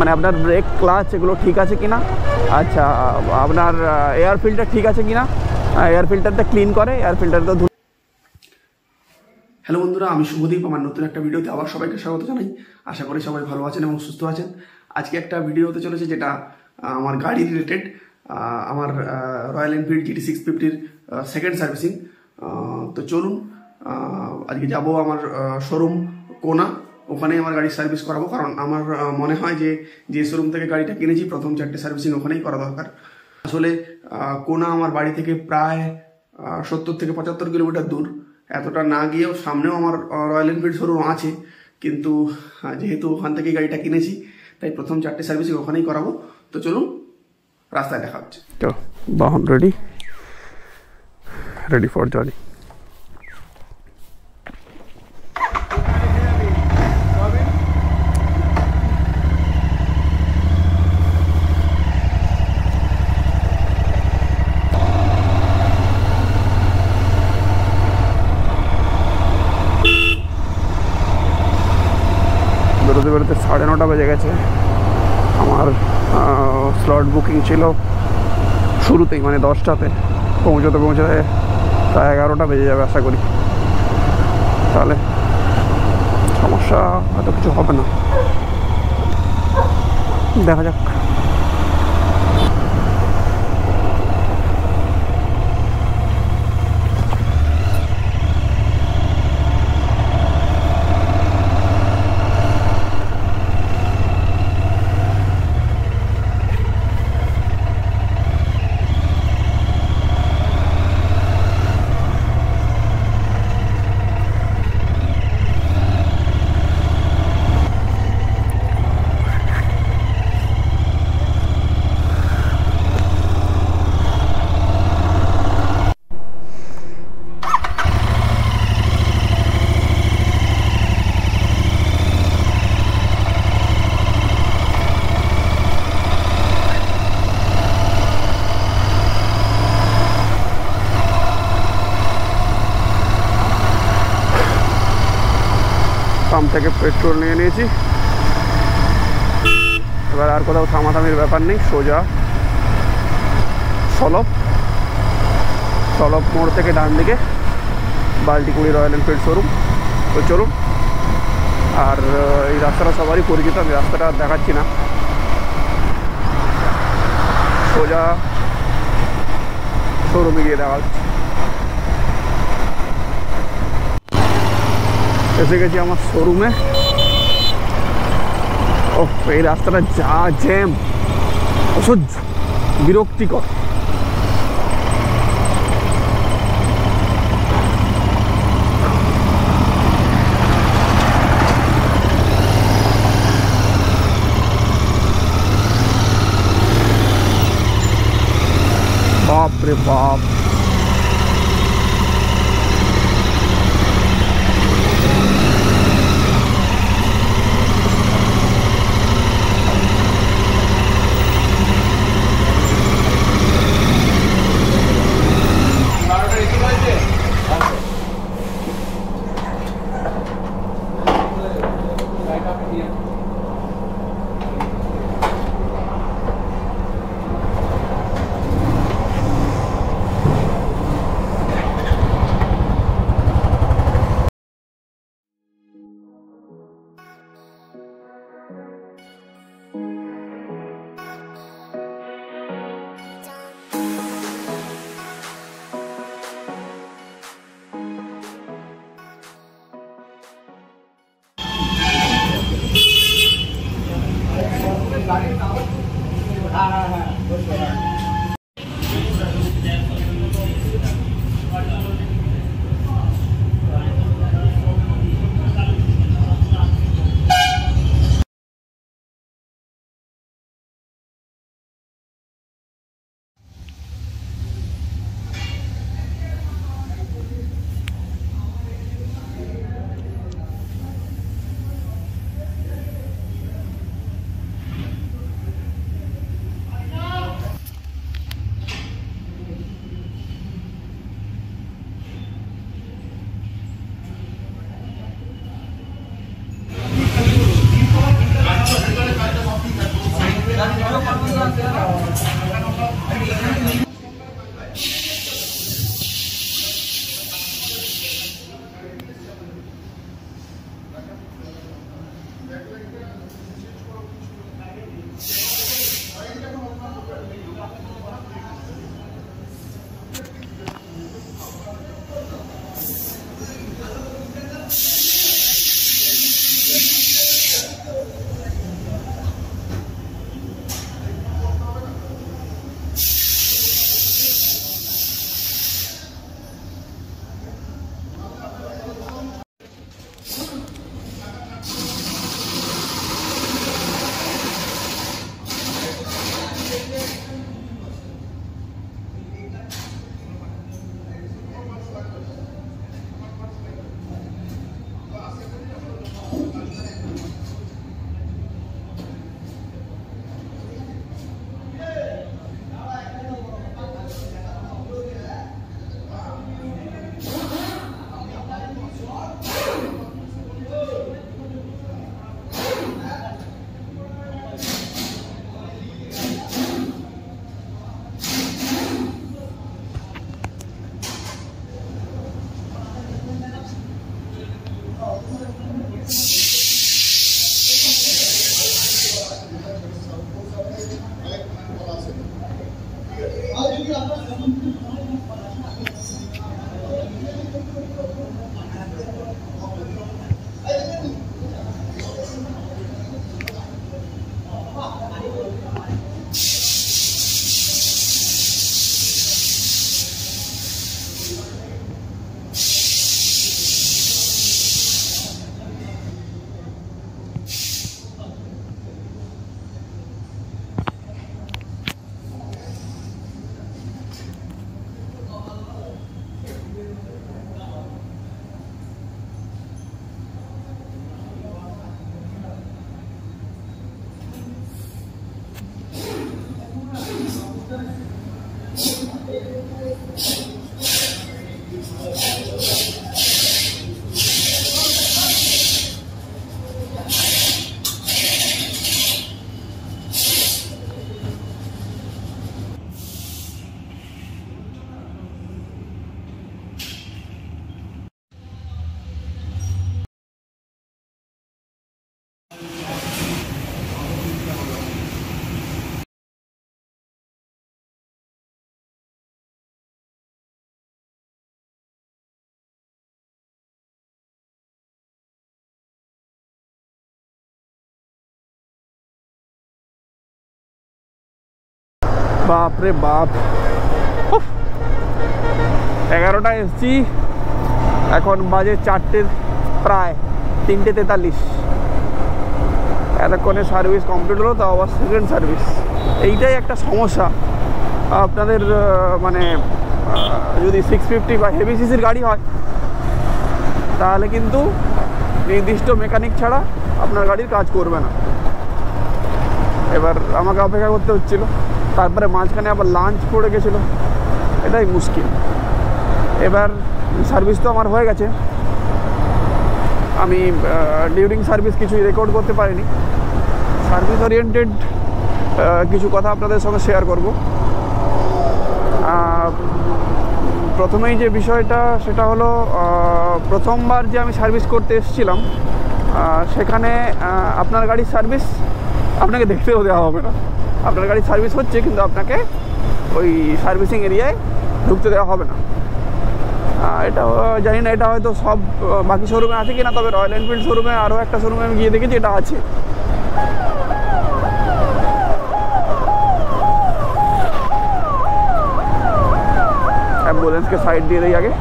মানে আপনার break clutch এগুলো ঠিক আছে কিনা, আচ্ছা আপনার এয়ার ফিল্টার ঠিক আছে কিনা, এয়ার ফিল্টারটা ক্লিন করে, এয়ার ফিল্টারটা। হ্যালো বন্ধুরা, আমি শুভদীপ। আমার নতুন একটা ভিডিওতে আবার সবাইকে স্বাগত জানাই। আশা করি সবাই ভালো আছেন এবং সুস্থ আছেন। আজকে একটা ভিডিও হতে চলেছে যেটা আমার গাড়ি রিলেটেড। আমার রয়্যাল এনফিল্ড GT 650-র সেকেন্ড সার্ভিসিং। তো চলুন আজকে যাব আমার শোরুম কোনা, ওখানেই আমার গাড়ির সার্ভিস করাবো। কারণ আমার মনে হয় যে শোরুম থেকে গাড়িটা কিনেছি প্রথম 4টে সার্ভিসিং ওখানেই করা দরকার। আসলে কোনা আমার বাড়ি থেকে প্রায় 70 থেকে 75 কিলোমিটার দূর। এতটা না গিয়েও সামনেও আমার রয়্যাল এনফিল্ড শোরুম আছে, কিন্তু যেহেতু ওখান থেকে গাড়িটা কিনেছি তাই প্রথম 4টে সার্ভিসিং ওখানেই করাবো। তো চলুন রাস্তায় দেখা হচ্ছে। তো বাহন রেডি ফর জার্নি। বেরোতে বেরোতে 9:30 বেজে গেছে। আমার স্লট বুকিং ছিল শুরুতেই, মানে 10টাতে। পৌঁছতে প্রায় 11টা বেজে যাবে আশা করি। তাহলে সমস্যা হয়তো কিছু হবে না, দেখা যাক। পাম্প থেকে পেট্রোল নিয়ে নিয়েছি। এবার আর কোথাও থামাথামির ব্যাপার নেই, সোজা সলপ মোড় থেকে ডান দিকে বাল্টিকুড়ি রয়্যাল এনফিল্ড শোরুম। তো চলুন। আর এই রাস্তাটা সবারই পরিচিত, আমি রাস্তাটা দেখাচ্ছি না, সোজা শোরুমে গিয়ে দেখা হচ্ছে। এসে গেছি আমার শোরুমে। ও এই রাস্তাটা যা জ্যাম, অসহ্য বিরক্তিকর। বাপ রে বাপ, বাপ রে বাপ, 11টায় এসছি, এখন বাজে 4টের প্রায় 3:43। এতক্ষণে সার্ভিস কমপ্লিট হলো, তাও আবার সেকেন্ড সার্ভিস। এইটাই একটা সমস্যা আপনাদের, মানে যদি 650 বা হেভি সিসির গাড়ি হয় তাহলে কিন্তু নির্দিষ্ট মেকানিক ছাড়া আপনার গাড়ির কাজ করবে না। এবার আমাকে অপেক্ষা করতে হচ্ছিল, তারপরে মাঝখানে আবার লাঞ্চ পড়ে গেছিলো, এটাই মুশকিল। এবার সার্ভিস তো আমার হয়ে গেছে, আমি ডিউরিং সার্ভিস কিছুই রেকর্ড করতে পারিনি। সার্ভিস ওরিয়েন্টেড কিছু কথা আপনাদের সঙ্গে শেয়ার করব। প্রথমেই যে বিষয়টা সেটা হলো, প্রথমবার যে আমি সার্ভিস করতে এসেছিলাম সেখানে আপনার গাড়ির সার্ভিস আপনাকে দেখতেও দেওয়া হবে না। আপনার গাড়ির সার্ভিস হচ্ছে, কিন্তু আপনাকে ওই সার্ভিসিং এরিয়ায় ঢুকতে দেওয়া হবে না। এটা জানি না এটা হয়তো সব বাকি শোরুমে আছে কিনা, তবে রয়্যাল এনফিল্ড শোরুমে আরও একটা শোরুমে আমি গিয়ে দেখেছি এটা আছে। অ্যাম্বুলেন্সকে সাইড দিয়ে দেই আগে।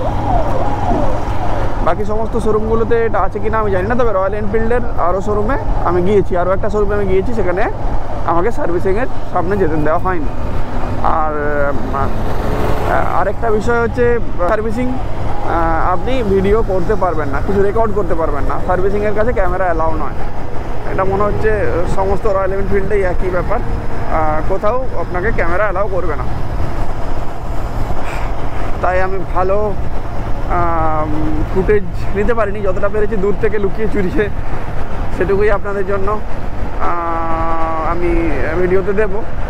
বাকি সমস্ত শোরুমগুলোতে এটা আছে কিনা আমি জানি না, তবে রয়্যাল এনফিল্ডের আরও শোরুমে আমি গিয়েছি, আরও একটা শোরুমে আমি গিয়েছি, সেখানে আমাকে সার্ভিসিংয়ের সামনে যেতে দেওয়া হয়নি। আর আরেকটা বিষয় হচ্ছে, সার্ভিসিং আপনি ভিডিও করতে পারবেন না, কিছু রেকর্ড করতে পারবেন না। সার্ভিসিংয়ের কাছে ক্যামেরা অ্যালাউ নয়। এটা মনে হচ্ছে সমস্ত রয়্যাল এনফিল্ডেই একই ব্যাপার, কোথাও আপনাকে ক্যামেরা অ্যালাউ করবে না। তাই আমি ভালো ফুটেজ নিতে পারিনি, যতটা পেরেছি দূর থেকে লুকিয়ে চুরিয়ে, সেটুকুই আপনাদের জন্য আমি ভিডিওতে দেব।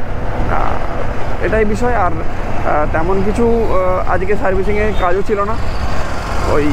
এটাই বিষয়। আর তেমন কিছু আজকে সার্ভিসিংয়ের কাজও ছিল না, ওই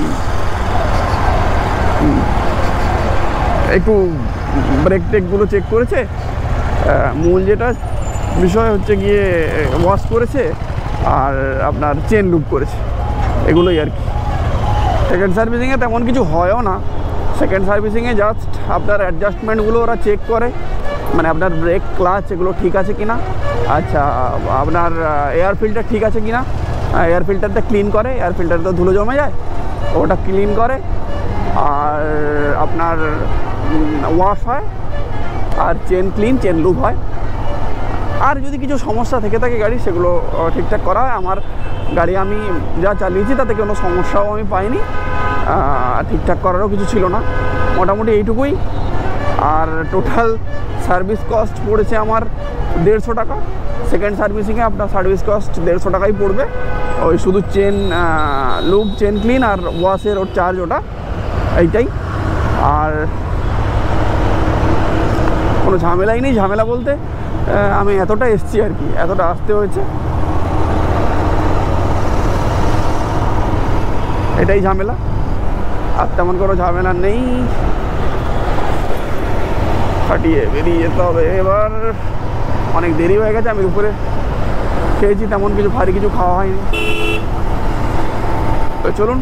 একটু ব্রেক টেকগুলো চেক করেছে, মূল যেটা বিষয় হচ্ছে গিয়ে ওয়াশ করেছে, আর আপনার চেন লুপ করেছে, এগুলোই আর কি। সেকেন্ড সার্ভিসিংয়ে তেমন কিছু হয়ও না। সেকেন্ড সার্ভিসিংয়ে জাস্ট আপনার অ্যাডজাস্টমেন্টগুলো ওরা চেক করে, মানে আপনার ব্রেক ক্লাচ এগুলো ঠিক আছে কিনা, আচ্ছা আপনার এয়ার ফিল্টার ঠিক আছে কিনা, এয়ার ফিল্টারটা ক্লিন করে, এয়ার ফিল্টারে তো ধুলো জমে যায়, ওটা ক্লিন করে, আর আপনার ওয়াশ হয়, আর চেন ক্লিন, চেন লুপ হয়। আর যদি কিছু সমস্যা থেকে থাকে গাড়ি, সেগুলো ঠিকঠাক করা হয়। আমার গাড়ি আমি যা চালিয়েছি তাতে কোনো সমস্যাও আমি পাইনি, ঠিকঠাক করারও কিছু ছিল না। মোটামুটি এইটুকুই। আর টোটাল সার্ভিস কস্ট পড়েছে আমার 150 টাকা। সেকেন্ড সার্ভিসিংয়ে আপনার সার্ভিস কস্ট 150 টাকাই পড়বে। ওই শুধু চেন লুপ, চেন ক্লিন আর ওয়াশের ওর চার্জ, ওটা এইটাই। আর কোনো ঝামেলাই নেই। ঝামেলা বলতে আমি এতটা এসছি আর কি, এতটা আসতে হয়েছে, এটাই ঝামেলা। আর তেমন কোনো ঝামেলা নেই। কাটিয়ে বেরিয়ে যেতে হবে। এবার অনেক দেরি হয়ে গেছে, আমি উপরে খেয়েছি, তেমন কিছু ভারী কিছু খাওয়া হয়নি। তো চলুন,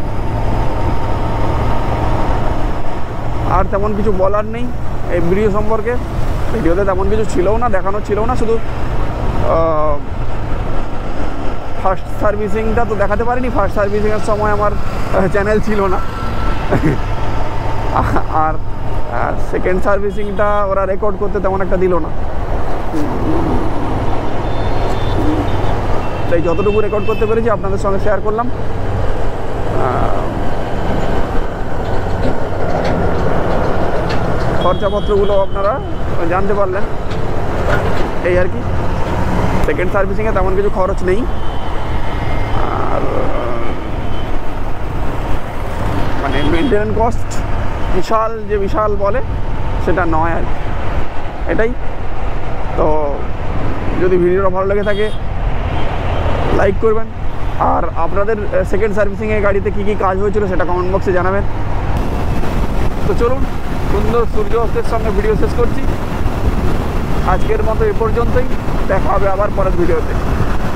আর তেমন কিছু বলার নেই এই ভিডিও সম্পর্কে। ভিডিওতে তেমন কিছু ছিলও না, দেখানো ছিল না, শুধু ফার্স্ট সার্ভিসিংটা তো দেখাতে পারিনি। ফার্স্ট সার্ভিসিংয়ের সময় আমার চ্যানেল ছিল না, আর সেকেন্ড সার্ভিসিংটা ওরা রেকর্ড করতে তেমন একটা দিল না। তাই যতটুকু রেকর্ড করতে পেরেছি আপনাদের সঙ্গে শেয়ার করলাম। খরচাপত্রগুলো আপনারা জানতে পারলেন, এই আর কি। সেকেন্ড সার্ভিসিংয়ে তেমন কিছু খরচ নেই, আর মানে মেনটেনেন্স কস্ট বিশাল বলে সেটা নয় আর কি, এটাই। তো যদি ভিডিওটা ভালো লেগে থাকে লাইক করবেন, আর আপনাদের সেকেন্ড সার্ভিসিংয়ে গাড়িতে কী কী কাজ হয়েছিল সেটা কমেন্ট বক্সে জানাবেন। তো চলুন, সুন্দর সূর্য অস্তের সঙ্গে ভিডিও শেষ করছি। আজকের মতো এ পর্যন্তই, দেখা হবে আবার পরের ভিডিওতে।